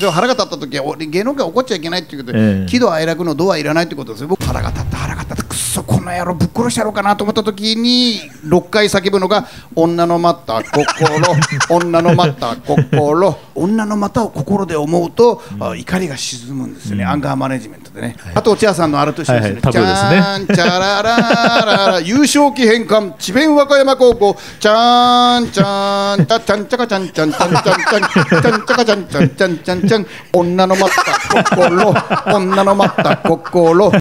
で腹が立った時は俺芸能界怒っちゃいけないっていうことで、喜怒哀楽の度はいらないってことですよ。僕腹が立ったくっそこの野郎ぶっ殺してやろうかなと思った時に6回叫ぶのが女の待った心女の待った心女の股を心で思うと、怒りが沈むんですよね、アンガーマネジメントでね、あと落合さんのあれと一緒ですね、チャーンチャララララ優勝旗返還智弁和歌山高校チャーンチャーンチャチャンチャカチャンチャンチャンチャンチャンチャンチャンチャカチャンチャンチャンチャンチャン女の待った心女の待った心